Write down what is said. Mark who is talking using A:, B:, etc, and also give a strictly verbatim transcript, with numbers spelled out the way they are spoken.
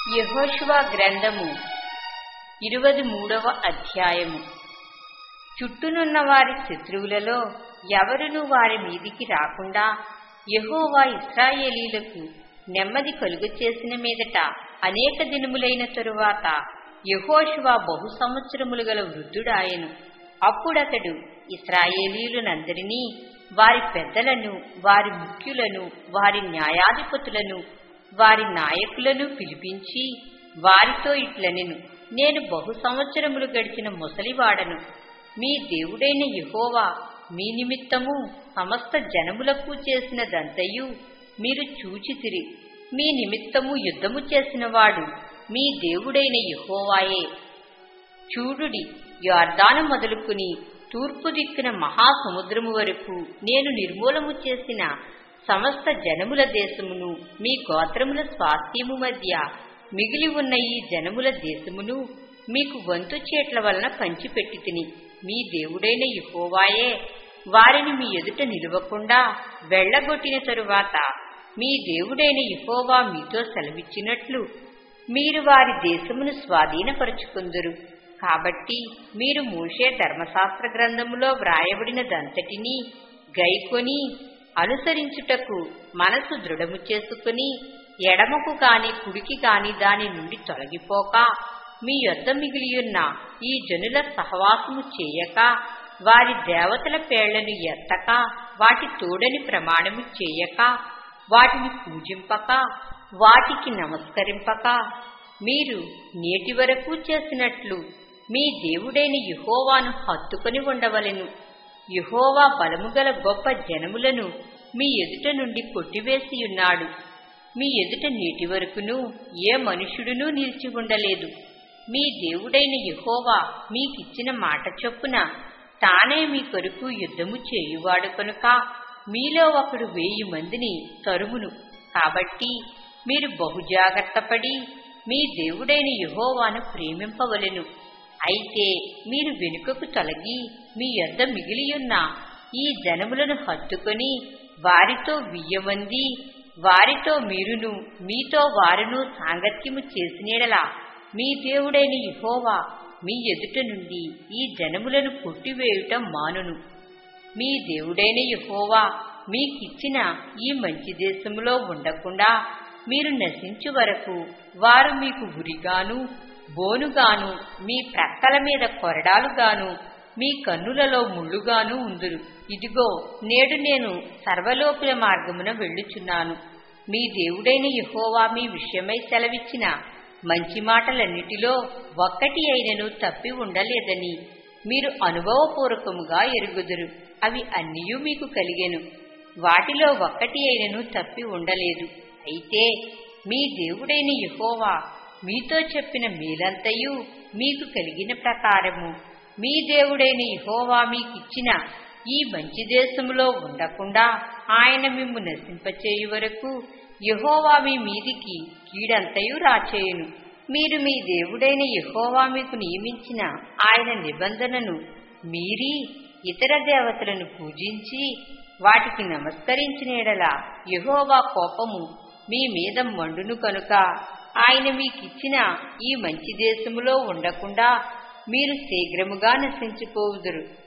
A: యెహోషువ గ్రంథము ఇరవై మూడవ అధ్యాయము. చుట్టూనున్న వారి శత్రువులలో ఎవరునూ వారి మీదికి రాకుండా యెహోవా ఇశ్రాయేలీయులకు నెమ్మది కలుగచేసిన మీదట అనేక దినములైన తరువాత యెహోషువ బహు సంవత్సరములు గల వృద్ధుడాయెను. అప్పుడతడు ఇశ్రాయేలీయులనందరినీ, వారి పెద్దలను, వారి ముఖ్యులను, వారి న్యాయాధిపతులను, వారి నాయకులను పిలిపించి వారితో ఇట్లనెను: నేను బహు సంవత్సరములు గడిచిన ముసలివాడను. మీ దేవుడైన యెహోవా మీ నిమిత్తము సమస్త జనములకు చేసినదంతయు మీరు చూచితిరి. మీ నిమిత్తము యుద్ధము చేసినవాడు మీ దేవుడైన యెహోవాయే. చూడుడి, యొర్దాను మొదలుకుని తూర్పు దిక్కున మహాసముద్రము వరకు నేను నిర్మూలము చేసిన సమస్త జనముల దేశమును, మీ గోత్రముల స్వాస్థ్యము మధ్య మిగిలి ఉన్న ఈ జనముల దేశమును మీకు వంతు చేట్ల వలన పంచిపెట్టితిని. మీ దేవుడైన యెహోవాయే వారిని మీ ఎదుట నిలువకుండా వెళ్లగొట్టిన తరువాత మీ దేవుడైన యెహోవా మీతో సెలవిచ్చినట్లు మీరు వారి దేశమును స్వాధీనపరుచుకుందురు. కాబట్టి మీరు మోషే ధర్మశాస్త్ర గ్రంథములో వ్రాయబడినదంతటినీ గైకొని అనుసరించుటకు మనసు దృఢము చేసుకుని ఎడమకు కాని కుడికి కాని దాని నుండి తొలగిపోక మీ యొద్ద మిగిలియున్న ఈ జనుల సహవాసము చేయక, వారి దేవతల పేళ్లను ఎత్తక, వాటి తోడని ప్రమాణము చేయక, వాటిని పూజింపక, వాటికి నమస్కరింపక మీరు నేటి వరకు చేసినట్లు మీ దేవుడైన యెహోవాను హత్తుకొని ఉండవలెను. యెహోవా బలముగల గొప్ప జనములను మీ ఎదుట నుండి కొట్టివేసియున్నాడు. మీ ఎదుట నేటి వరకును ఏ మనుష్యుడునూ నిలిచి ఉండలేదు. మీ దేవుడైన యెహోవా మీకిచ్చిన మాట చొప్పున తానే మీ కొరకు యుద్ధము చేయువాడు కనుక మీలో ఒకడు వెయ్యి మందిని తరుమును. కాబట్టి మీరు బహుజాగ్రత్తపడి మీ దేవుడైన యెహోవాను ప్రేమింపవలెను. అయితే మీరు వెనుకకు తొలగి మీ యొద్ద మిగిలియున్న ఈ జనములను హత్తుకొని వారితో వియ్యమంది, వారితో మీరును మీతో వారును సాంగత్యము చేసినెడల మీ దేవుడైన యెహోవా మీ ఎదుట నుండి ఈ జనములను కొట్టివేయుట మానును. మీ దేవుడైన యెహోవా మీకిచ్చిన ఈ మంచి దేశములో ఉండకుండా మీరు నశించు వరకు వారు మీకు ఉరిగాను, బోనుగాను, మీ ప్రక్కల మీద కొరడాలుగాను, మీ కన్నులలో ముళ్ళుగాను ఉందురు. ఇదిగో, నేడు నేను సర్వలోకుల మార్గమున వెళ్ళుచున్నాను. మీ దేవుడైన యెహోవా మీ విషయమై సెలవిచ్చిన మంచి మాటలన్నిటిలో ఒక్కటి అయినను తప్పి ఉండలేదని మీరు అనుభవపూర్వకముగా ఎరుగుదురు. అవి అన్నియూ మీకు కలిగెను. వాటిలో ఒక్కటి అయినను తప్పి ఉండలేదు. అయితే మీ దేవుడైన యెహోవా మీతో చెప్పిన మేలంతయు మీకు కలిగిన ప్రకారము మీ దేవుడైన యెహోవా మీకిచ్చిన ఈ మంచి దేశములో ఉండకుండా ఆయన మిమ్ము నశింపచేయు వరకు యెహోవా మీ మీదికి కీడంతయు రాచేయును. మీరు మీ దేవుడైన యెహోవా మీకు నియమించిన ఆయన నిబంధనను మీరి ఇతర దేవతలను పూజించి వాటికి నమస్కరించిన యెడల యెహోవా కోపము మీ మీద మండును కనుక ఆయన మీకిచ్చిన ఈ మంచి దేశములో ఉండకుండా మీరు శీఘ్రముగా నశించిపోవుదురు.